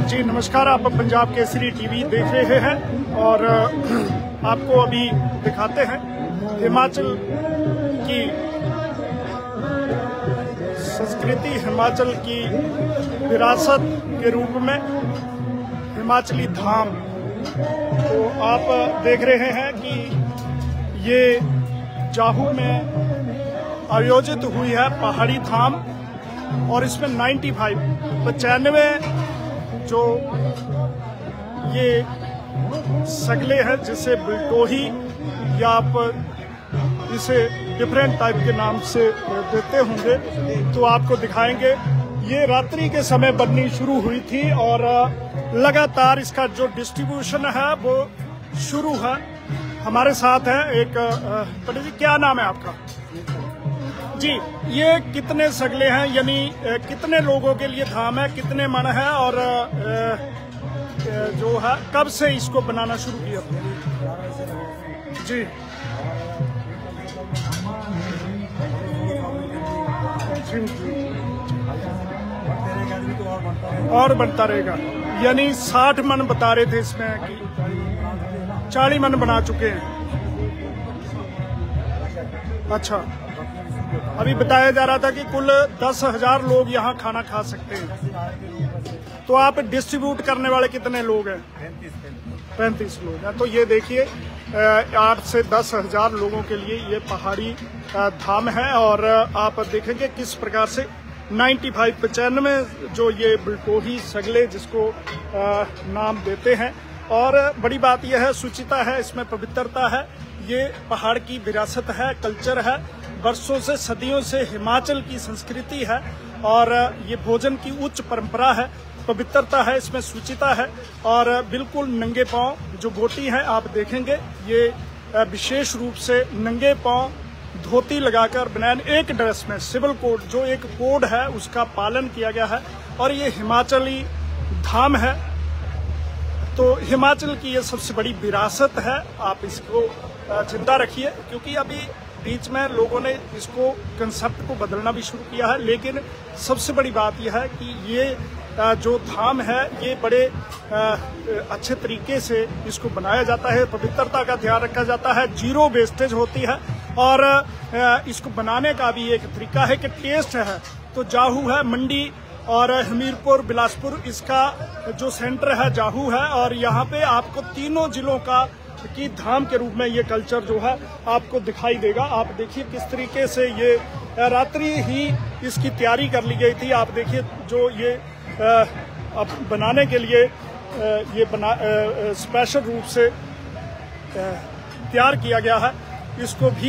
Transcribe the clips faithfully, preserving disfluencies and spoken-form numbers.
जी नमस्कार, आप पंजाब केसरी टीवी देख रहे हैं और आपको अभी दिखाते हैं हिमाचल की संस्कृति, हिमाचल की विरासत के रूप में हिमाचली धाम। तो आप देख रहे हैं कि ये जाहू में आयोजित हुई है पहाड़ी धाम और इसमें पचानवे पचानवे जो ये सगले हैं जिसे बिल्टोही या आप इसे डिफरेंट टाइप के नाम से देते होंगे, तो आपको दिखाएंगे। ये रात्रि के समय बननी शुरू हुई थी और लगातार इसका जो डिस्ट्रीब्यूशन है वो शुरू है। हमारे साथ है एक पंडित जी, क्या नाम है आपका? जी, ये कितने सगले हैं, यानी कितने लोगों के लिए धाम है, कितने मन है और जो है कब से इसको बनाना शुरू किया? जी और बनता रहेगा, यानी साठ मन बता रहे थे इसमें कि चालीस मन बना चुके हैं। अच्छा, अभी बताया जा रहा था कि कुल दस हजार लोग यहाँ खाना खा सकते हैं। तो आप डिस्ट्रीब्यूट करने वाले कितने लोग हैं? पैंतीस लोग हैं। तो ये देखिए आठ से दस हजार लोगों के लिए ये पहाड़ी धाम है और आप देखेंगे किस प्रकार से पचानवे पचानवे जो ये बिल्टोही सगले जिसको नाम देते हैं। और बड़ी बात यह है, शुचिता है, इसमें पवित्रता है, ये पहाड़ की विरासत है, कल्चर है, वर्षों से सदियों से हिमाचल की संस्कृति है और ये भोजन की उच्च परंपरा है, पवित्रता है, इसमें शुचिता है। और बिल्कुल नंगे पांव जो गोटी है आप देखेंगे, ये विशेष रूप से नंगे पांव धोती लगाकर बनैन एक ड्रेस में सिविल कोड जो एक कोड है उसका पालन किया गया है और ये हिमाचली धाम है। तो हिमाचल की ये सबसे बड़ी विरासत है, आप इसको जिंदा रखिए, क्योंकि अभी बीच में लोगों ने इसको कंसेप्ट को बदलना भी शुरू किया है। लेकिन सबसे बड़ी बात यह है कि ये जो धाम है ये बड़े अच्छे तरीके से इसको बनाया जाता है, पवित्रता का ध्यान रखा जाता है, जीरो वेस्टेज होती है और इसको बनाने का भी एक तरीका है कि टेस्ट है। तो जाहू है, मंडी और हमीरपुर, बिलासपुर इसका जो सेंटर है जाहू है और यहाँ पे आपको तीनों जिलों का की धाम के रूप में ये कल्चर जो है आपको दिखाई देगा। आप देखिए किस तरीके से ये रात्रि ही इसकी तैयारी कर ली गई थी। आप देखिए जो ये अब बनाने के लिए ये बना स्पेशल रूप से तैयार किया गया है। इसको भी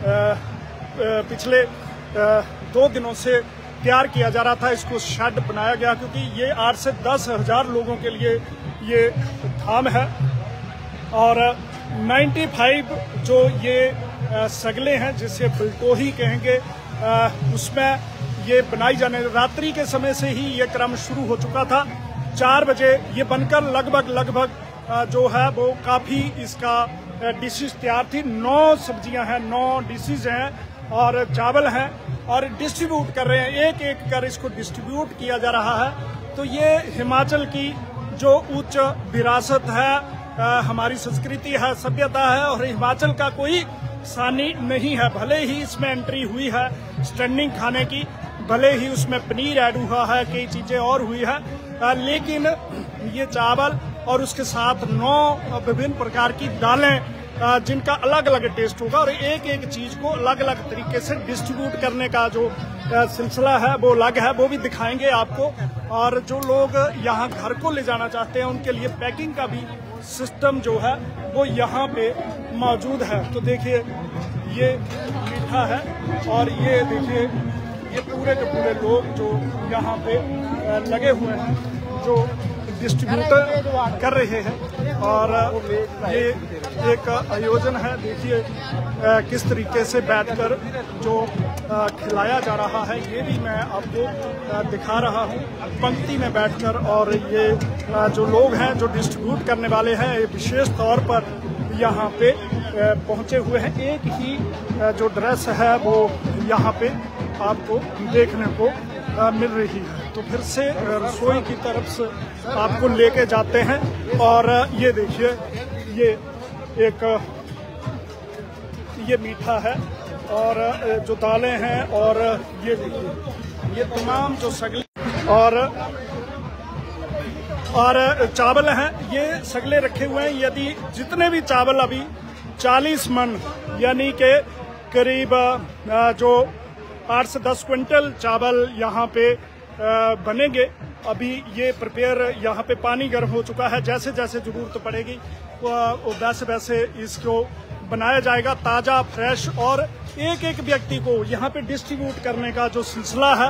पिछले दो दिनों से तैयार किया जा रहा था, इसको शेड बनाया गया क्योंकि ये आठ से दस हजार लोगों के लिए ये धाम है। और पचानवे जो ये सगले हैं जिसे बिल्टोही कहेंगे, उसमें ये बनाई जाने रात्रि के समय से ही ये क्रम शुरू हो चुका था। चार बजे ये बनकर लगभग लगभग जो है वो काफी इसका डिशेज तैयार थी। नौ सब्जियां हैं, नौ डिशेज हैं और चावल हैं और डिस्ट्रीब्यूट कर रहे हैं, एक एक कर इसको डिस्ट्रीब्यूट किया जा रहा है। तो ये हिमाचल की जो उच्च विरासत है, आ, हमारी संस्कृति है, सभ्यता है और हिमाचल का कोई सानी नहीं है। भले ही इसमें एंट्री हुई है स्टैंडिंग खाने की, भले ही उसमें पनीर ऐड हुआ है, कई चीजें और हुई है, आ, लेकिन ये चावल और उसके साथ नौ विभिन्न प्रकार की दालें जिनका अलग अलग टेस्ट होगा और एक एक चीज को अलग अलग तरीके से डिस्ट्रीब्यूट करने का जो सिलसिला है वो अलग है, वो भी दिखाएंगे आपको। और जो लोग यहाँ घर को ले जाना चाहते हैं उनके लिए पैकिंग का भी सिस्टम जो है वो यहाँ पे मौजूद है। तो देखिए ये मीठा है और ये देखिए ये पूरे के पूरे लोग जो यहाँ पे लगे हुए हैं जो डिस्ट्रीब्यूटर कर रहे हैं और ये एक आयोजन है। देखिए किस तरीके से बैठकर जो खिलाया जा रहा है ये भी मैं आपको दिखा रहा हूँ, पंक्ति में बैठकर। और ये जो लोग हैं जो डिस्ट्रीब्यूट करने वाले हैं ये विशेष तौर पर यहाँ पे पहुँचे हुए हैं। एक ही जो ड्रेस है वो यहाँ पे आपको देखने को मिल रही है। तो फिर से रसोई की तरफ से आपको लेके जाते हैं और ये देखिए ये एक ये मीठा है और जो दालें हैं और ये देखिए ये तमाम जो सगले और और चावल हैं ये सगले रखे हुए हैं। यदि जितने भी चावल अभी चालीस मन यानी के करीब जो आठ से दस क्विंटल चावल यहाँ पे बनेंगे। अभी ये प्रिपेयर यहाँ पे पानी गर्म हो चुका है, जैसे जैसे जरूरत पड़ेगी वैसे वैसे इसको बनाया जाएगा ताज़ा फ्रेश और एक एक व्यक्ति को यहाँ पे डिस्ट्रीब्यूट करने का जो सिलसिला है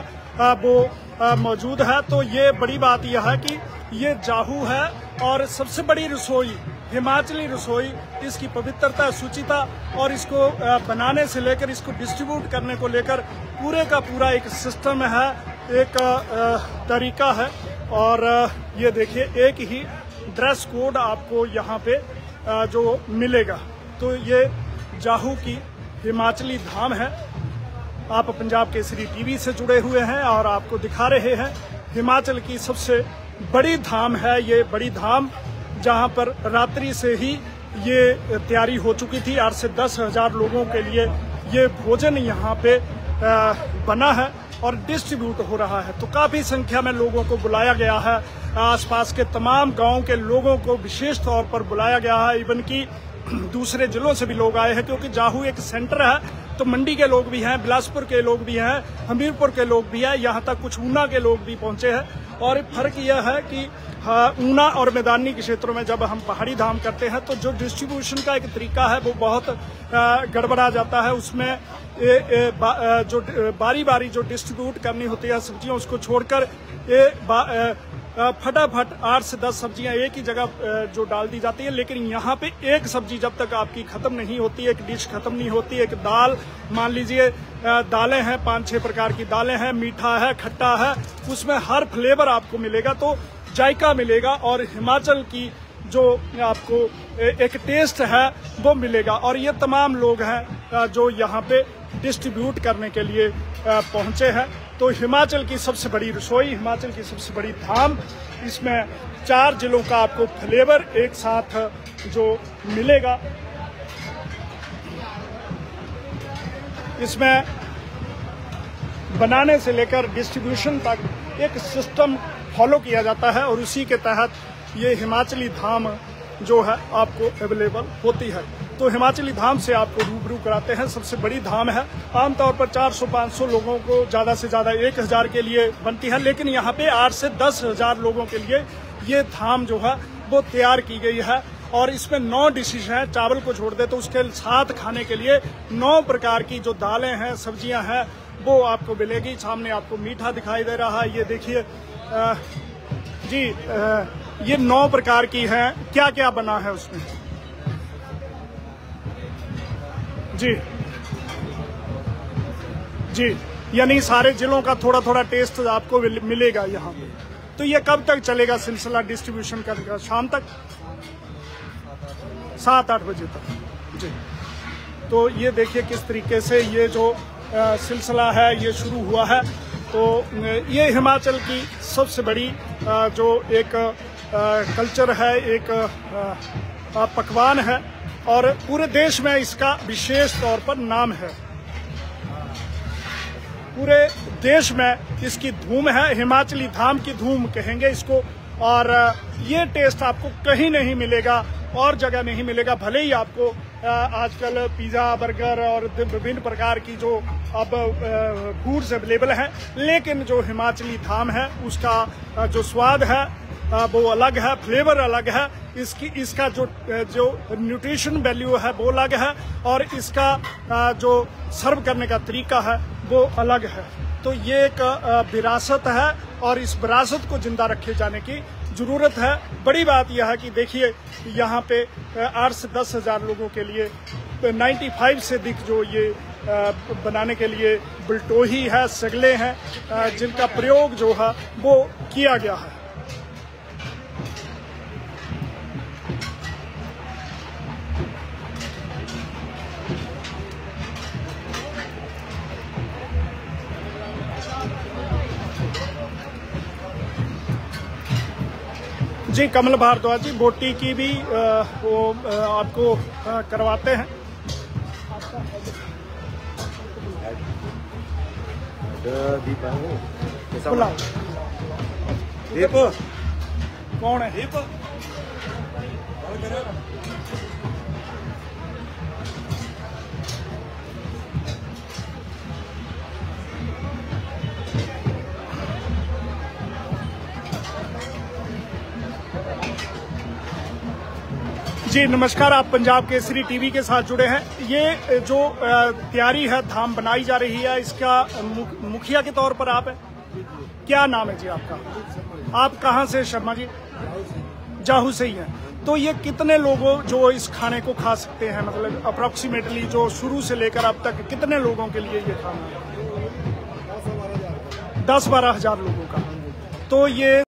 वो मौजूद है। तो ये बड़ी बात यह है कि ये जाहू है और सबसे बड़ी रसोई हिमाचली रसोई, इसकी पवित्रता शुचिता और इसको बनाने से लेकर इसको डिस्ट्रीब्यूट करने को लेकर पूरे का पूरा एक सिस्टम है, एक तरीका है। और ये देखिए एक ही ड्रेस कोड आपको यहाँ पे जो मिलेगा। तो ये जाहू की हिमाचली धाम है। आप पंजाब केसरी टीवी से जुड़े हुए हैं और आपको दिखा रहे हैं हिमाचल की सबसे बड़ी धाम है ये बड़ी धाम, जहां पर रात्रि से ही ये तैयारी हो चुकी थी। आठ से दस हजार लोगों के लिए ये भोजन यहाँ पे बना है और डिस्ट्रीब्यूट हो रहा है। तो काफी संख्या में लोगों को बुलाया गया है, आसपास के तमाम गांव के लोगों को विशेष तौर पर बुलाया गया है। इवन की दूसरे जिलों से भी लोग आए हैं, क्योंकि जाहू एक सेंटर है तो मंडी के लोग भी हैं, बिलासपुर के लोग भी हैं, हमीरपुर के लोग भी हैं, यहाँ तक कुछ ऊना के लोग भी पहुंचे हैं। और फर्क यह है कि ऊना और मैदानी के क्षेत्रों में जब हम पहाड़ी धाम करते हैं तो जो डिस्ट्रीब्यूशन का एक तरीका है वो बहुत गड़बड़ा जाता है। उसमें ए, ए, बा, जो बारी बारी जो डिस्ट्रीब्यूट करनी होती है सब्जियां, उसको छोड़कर ए, फटाफट आठ से दस सब्जियां एक ही जगह जो डाल दी जाती है। लेकिन यहाँ पे एक सब्जी जब तक आपकी खत्म नहीं होती, एक डिश खत्म नहीं होती, एक दाल मान लीजिए दालें हैं, पांच छह प्रकार की दालें हैं, मीठा है, खट्टा है, उसमें हर फ्लेवर आपको मिलेगा, तो जायका मिलेगा और हिमाचल की जो आपको एक टेस्ट है वो मिलेगा। और ये तमाम लोग हैं जो यहाँ पे डिस्ट्रीब्यूट करने के लिए पहुंचे हैं। तो हिमाचल की सबसे बड़ी रसोई, हिमाचल की सबसे बड़ी धाम, इसमें चार जिलों का आपको फ्लेवर एक साथ जो मिलेगा। इसमें बनाने से लेकर डिस्ट्रीब्यूशन तक एक सिस्टम फॉलो किया जाता है और उसी के तहत ये हिमाचली धाम जो है आपको अवेलेबल होती है। तो हिमाचली धाम से आपको रूबरू कराते हैं। सबसे बड़ी धाम है, आमतौर पर चार सौ पाँच सौ लोगों को ज्यादा से ज्यादा एक हजार के लिए बनती है, लेकिन यहाँ पे आठ से दस हजार लोगों के लिए ये धाम जो है वो तैयार की गई है। और इसमें नौ डिशेज हैं, चावल को छोड़ दे तो उसके साथ खाने के लिए नौ प्रकार की जो दालें हैं, सब्जियां हैं वो आपको मिलेगी। सामने आपको मीठा दिखाई दे रहा है, ये देखिए जी आ, ये नौ प्रकार की हैं। क्या क्या बना है उसमें जी जी यानी सारे जिलों का थोड़ा थोड़ा टेस्ट आपको मिलेगा यहाँ पे। तो ये कब तक चलेगा सिलसिला डिस्ट्रीब्यूशन का? शाम तक सात आठ बजे तक जी। तो ये देखिए किस तरीके से ये जो आ, सिलसिला है ये शुरू हुआ है। तो ये हिमाचल की सबसे बड़ी आ, जो एक आ, कल्चर है, एक आ, पकवान है और पूरे देश में इसका विशेष तौर पर नाम है। पूरे देश में इसकी धूम है, हिमाचली धाम की धूम कहेंगे इसको। और ये टेस्ट आपको कहीं नहीं मिलेगा, और जगह नहीं मिलेगा। भले ही आपको आजकल पिज्जा, बर्गर और विभिन्न प्रकार की जो अब फूड्स अवेलेबल हैं, लेकिन जो हिमाचली धाम है उसका जो स्वाद है वो अलग है, फ्लेवर अलग है, इसकी इसका जो जो न्यूट्रिशन वैल्यू है वो अलग है और इसका जो सर्व करने का तरीका है वो अलग है। तो ये एक विरासत है और इस विरासत को जिंदा रखे जाने की जरूरत है। बड़ी बात यह है कि देखिए यहाँ पे आठ से दस हजार लोगों के लिए पचानवे से अधिक जो ये बनाने के लिए बिल्टोही है, सगले हैं, जिनका प्रयोग जो है वो किया गया है। जी कमल भारद्वाज जी, बोटी की भी आ, वो आ, आपको आ, करवाते हैं। बुलाओ। दीप कौन है? दीप जी नमस्कार, आप पंजाब केसरी टीवी के साथ जुड़े हैं। ये जो तैयारी है धाम बनाई जा रही है, इसका मुखिया के तौर पर आप है, क्या नाम है जी आपका? आप कहाँ से? शर्मा जी जाहू से ही हैं। तो ये कितने लोगों जो इस खाने को खा सकते हैं, मतलब अप्रोक्सीमेटली जो शुरू से लेकर अब तक कितने लोगों के लिए ये खाना है? दस बारह हजार लोगों का। तो ये